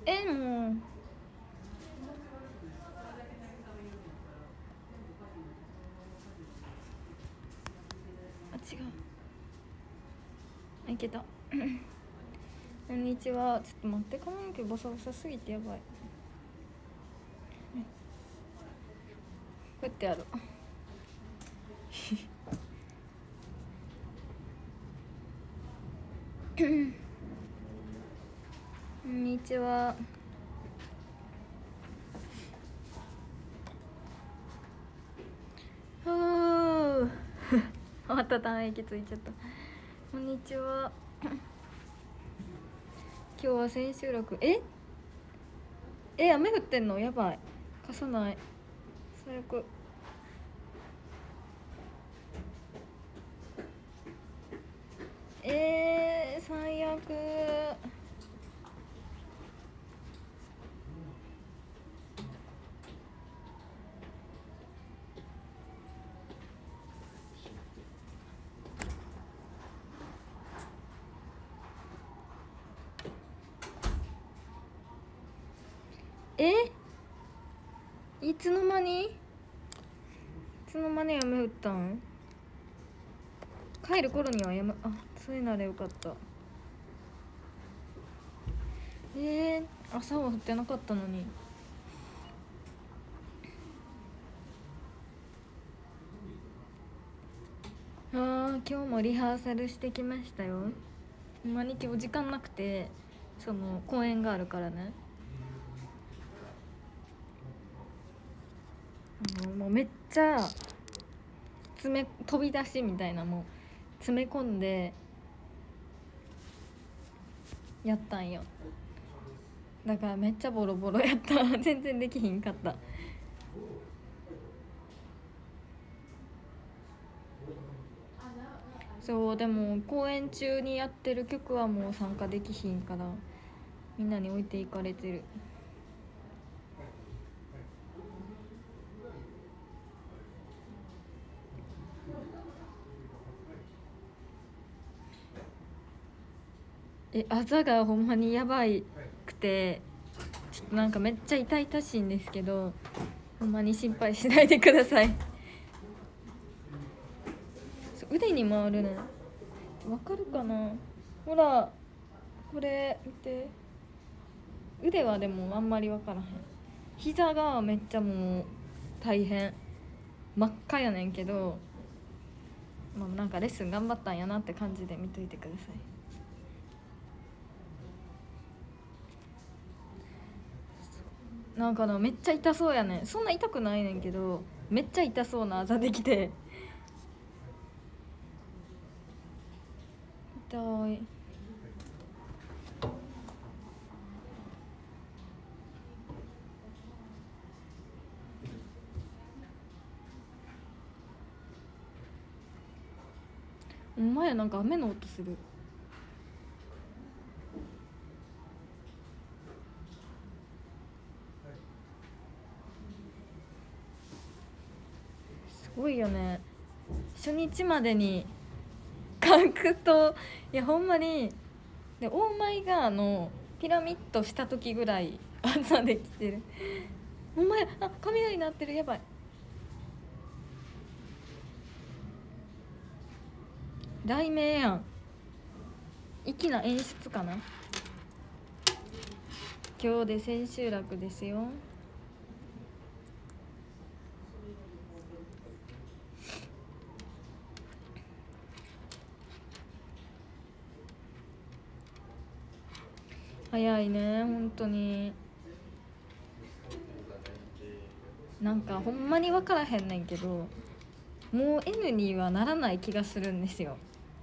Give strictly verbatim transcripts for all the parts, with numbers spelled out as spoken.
えもうあ違うあいけたこんにちは。ちょっと待って、髪の毛ボサボサすぎてやばい。こうやってやるこんにちは。はあまたた息ついちゃった。こんにちは。今日は千秋楽。ええ雨降ってんの？やばい、傘ない、最悪。えー、最悪。えいつの間にいつの間に雨降ったん？帰る頃にはやむ。あ、それならよかった。えー、朝は降ってなかったのに。あー、今日もリハーサルしてきましたよ。ほんまに今日時間なくて、その公演があるからね。あのもうめっちゃ詰め飛び出しみたいな、もう詰め込んでやったんよ。だからめっちゃボロボロやった全然できひんかった。そうでも公演中にやってる曲はもう参加できひんからみんなに置いていかれてる。えあざがほんまにやばいくて、ちょっとなんかめっちゃ痛々しいんですけど、ほんまに心配しないでください腕に回るね。わかるかな、ほらこれ見て。腕はでもあんまり分からへん。膝がめっちゃもう大変真っ赤やねんけど、まあ、なんかレッスン頑張ったんやなって感じで見といてください。なんかなめっちゃ痛そうやねん。そんな痛くないねんけどめっちゃ痛そうなあざできて痛い。お前なんか雨の音する。すごいよね。初日までに格闘、いやほんまに。でオーマイガーのピラミッドした時ぐらい朝できてる。お前あ雷鳴ってる、やばい。題名やん。粋な演出かな。今日で千秋楽ですよ。早いね本当に。なんかほんまに分からへんねんけど、もう N にはならない気がするんですよ。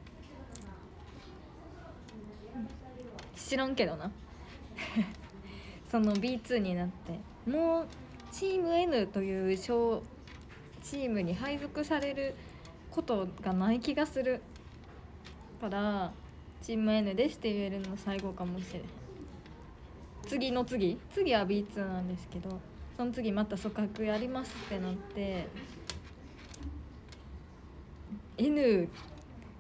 知らんけどなその ビーツー になってもうチーム N という小チームに配属されることがない気がするからチーム N ですって言えるの最後かもしれへん。次の次次は ビーツー なんですけど、その次また組閣やりますってなって N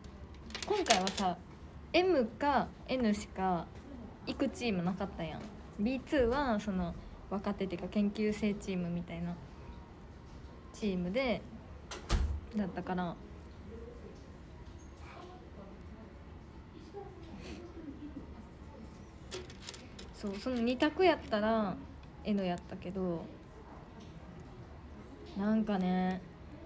今回はさ M か N しか行くチームなかったやん。 ビーツー はその若手っていうか研究生チームみたいなチームでだったから、そうそのに択やったら N やったけど、なんかね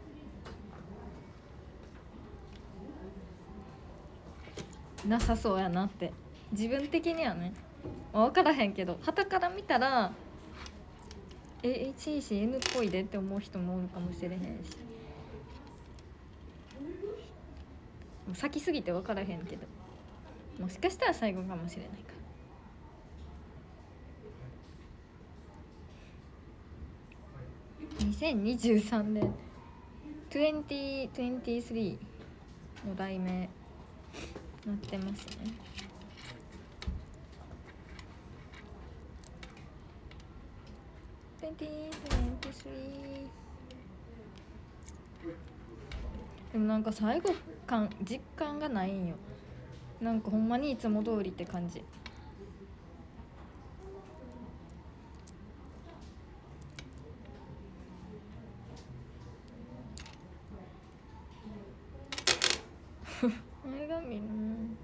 なさそうやなって自分的にはね、分からへんけど傍から見たらえ エイチイーシーエヌ っぽいでって思う人もおるかもしれへんし、先すぎて分からへんけど、もしかしたら最後かもしれないから。にせんにじゅうさんねんにせんにじゅうさんの題名なってますね。にせんにじゅうさんでもなんか最後感実感がないんよ。なんかほんまにいつも通りって感じ。前髪の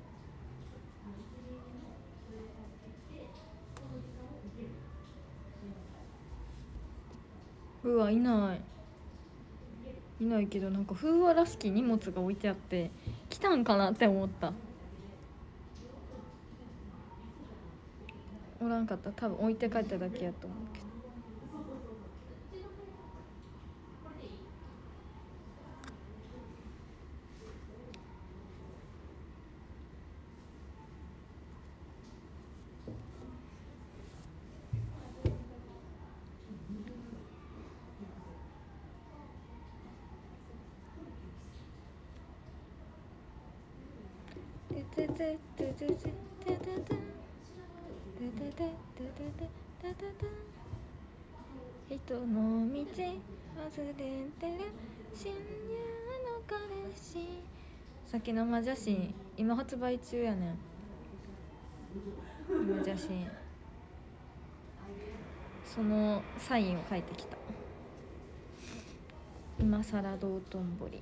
うわいないいないけど、なんか風話らしき荷物が置いてあって来たんかなって思った。おらんかった、多分置いて帰っただけやと思うけど。人の道忘れてる深夜の彼氏、さっき生写真今発売中やねん。今写真そのサインを書いてきた。今更道頓堀。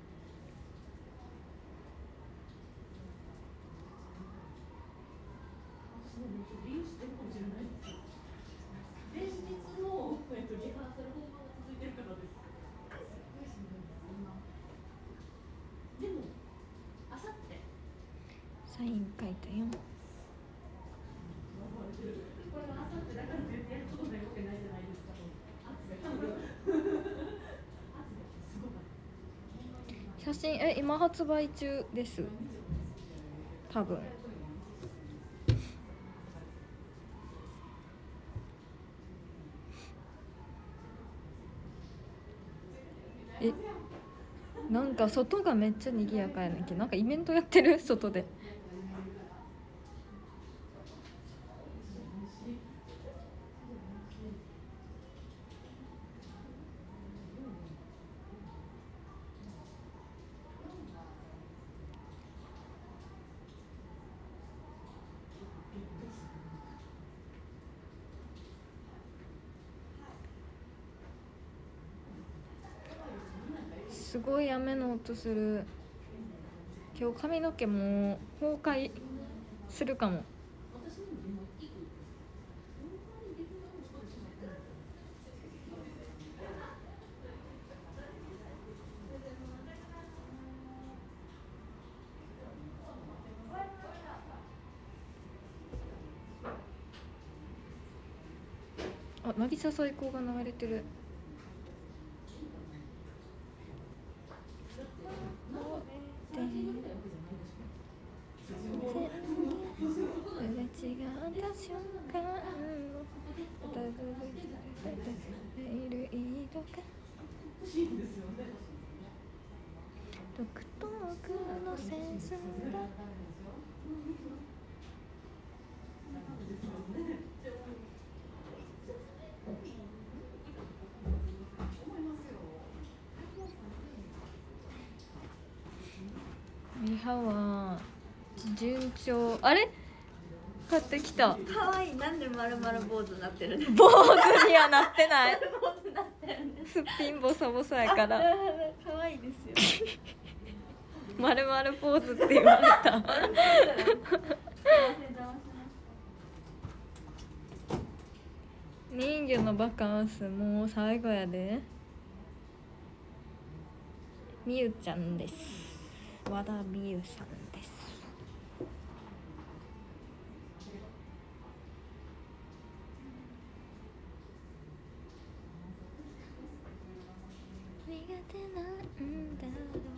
サイン書いたよ。写真え今発売中です多分。えなんか外がめっちゃ賑やかやねんけど、なんかイベントやってる外で。すごい雨の音する。今日髪の毛も崩壊するかも。あ、渚最高が流れてる。すれ違った瞬間のレール移動か独特のセンスだ。リハは順調。あれ買ってきた。 かわいい。なんで丸々坊主になってるんですか。 坊主にはなってない坊主になってるんです。 すっぴんボサボサやからかわいいですよ。 まるまるポーズって言われた人魚のバカンスもう最後やで。みゆちゃんです。和田みゆさんです。苦手なんだろ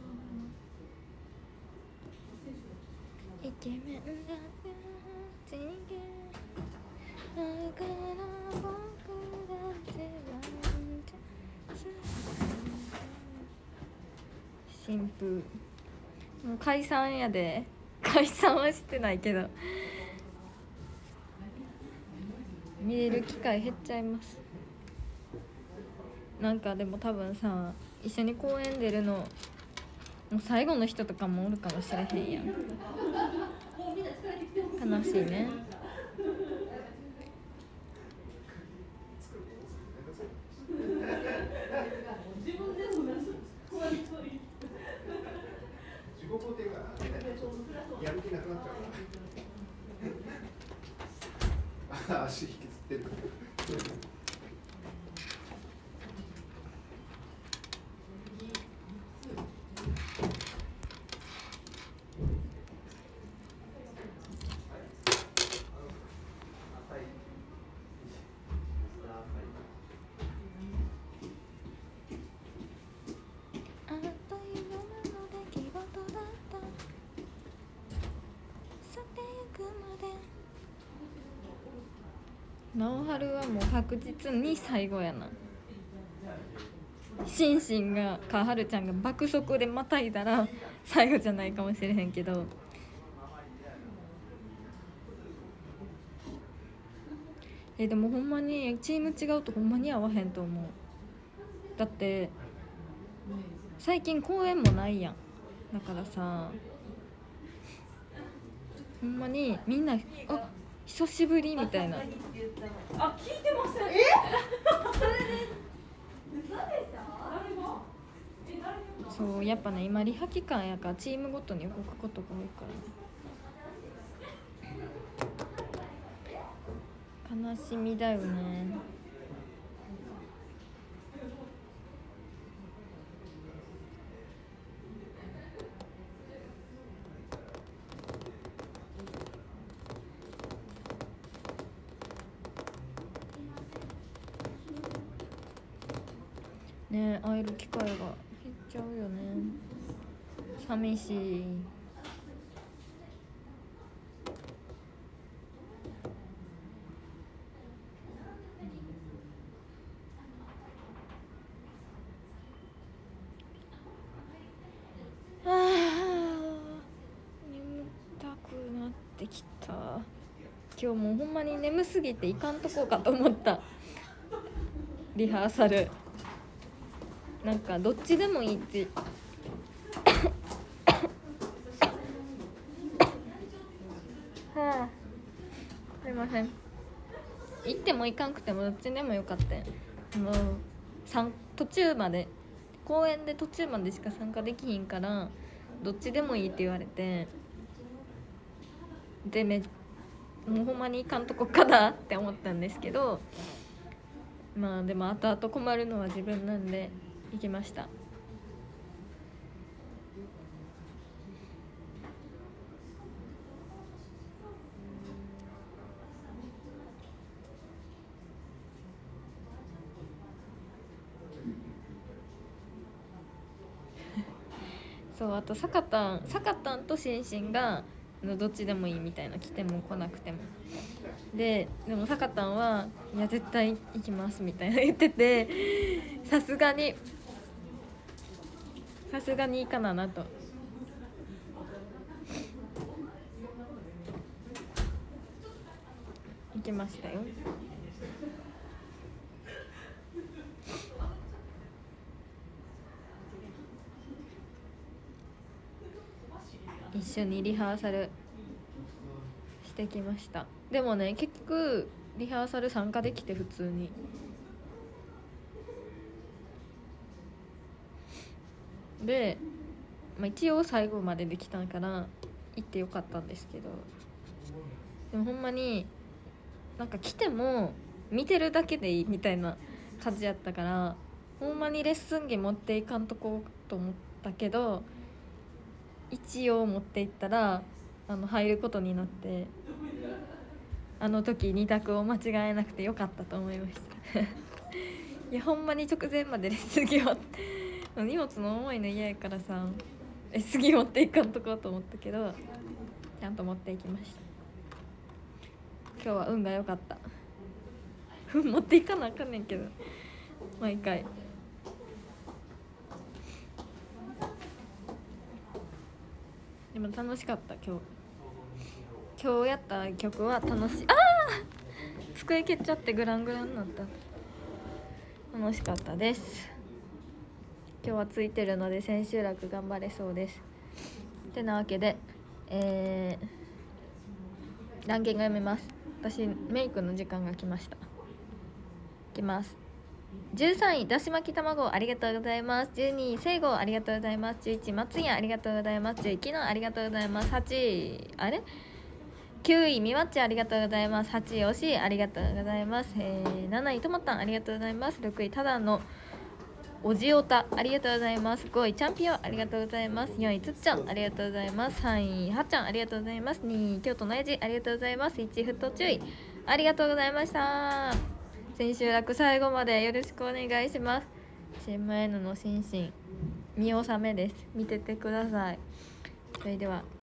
うイケメンがちげだから僕だってワンチャンス新風もう解散やで。解散はしてないけど見れる機会減っちゃいます。なんかでも多分さ一緒に公園出るのもう最後の人とかもおるかもしれへんやん。悲しいね。 足引きずってる。 直春はもう確実に最後やな。シンシンがかはるちゃんが爆速でまたいだら最後じゃないかもしれへんけど、えでもほんまにチーム違うとほんまに合わへんと思う。だって最近公演もないやん。だからさほんまにみんなあ久しぶりみたいな。 あ、聞いてません。え？それで嘘でしょ？ そうやっぱね今リハ期間やからチームごとに動くことが多いから悲しみだよね。ね会える機会が減っちゃうよね。寂しい。あー眠たくなってきた。今日もうほんまに眠すぎていかんとこうかと思った。リハーサルなんかどっちでもいいってはあすいません。行っても行かんくてもどっちでもよかったよ。もう途中まで公演で途中までしか参加できひんからどっちでもいいって言われて、でめもうほんまに行かんとこかなって思ったんですけど、まあでも後々困るのは自分なんで行きました。そうあと坂田坂田とシンシンがどっちでもいいみたいな来ても来なくてもで、でも坂田はいや絶対行きますみたいな言ってて、さすがにさすがにいいかななと。行きましたよ。一緒にリハーサルししてきました。でもね結局リハーサル参加できて普通にで、まあ、一応最後までできたから行ってよかったんですけど、でもほんまになんか来ても見てるだけでいいみたいな感じやったから、ほんまにレッスン着持っていかんとこうと思ったけど、一応持っていったらあの入ることになって、あの時に択を間違えなくてよかったと思いましたいやほんまに直前までレッスン着を荷物の重いの嫌やからさ、レッスン着持っていかんとこうと思ったけどちゃんと持っていきました。今日は運が良かった運持っていかなあかんねんけど毎回。でも楽しかった今日。今日やった曲は楽しい。ああ机蹴っちゃってグラングランになった。楽しかったです。今日はついてるので千秋楽頑張れそうです。てなわけで、えー、ランキング読みます。私メイクの時間が来ました。いきます。じゅうさんいだし巻き卵ありがとうございます。じゅうにいせいごありがとうございます。じゅういち松屋ありがとうございます。じゅういちきのありがとうございます。はちいあれきゅういみわっちありがとうございます。はちいおしありがとうございます。えー、なないともたんありがとうございます。ろくいただのおじおたありがとうございます。ごいチャンピオンありがとうございます。よんいつっちゃんありがとうございます。さんいはっちゃんありがとうございます。にい京都のやじありがとうございます。いちいふっと注意ありがとうございました。千秋楽最後までよろしくお願いします。チーム N の心身見納めです。見ててください。それでは